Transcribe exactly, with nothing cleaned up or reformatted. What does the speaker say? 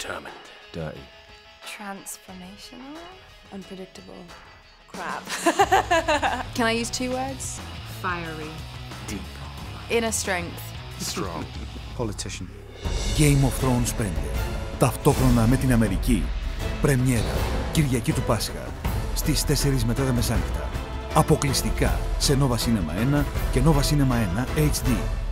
Determined. Dirty. Transformational. Unpredictable. Crap. Can I use two words? Fiery. Deep. Inner strength. Strong. Politician. Game of Thrones πέντε. Ταυτόχρονα με την Αμερική. Πρεμιέρα. Κυριακή του Πάσχα. Στις τέσσερις μετά τα μεσάνυχτα. Αποκλειστικά σε Nova Cinema ένα και Nova Cinema ένα έιτς ντι.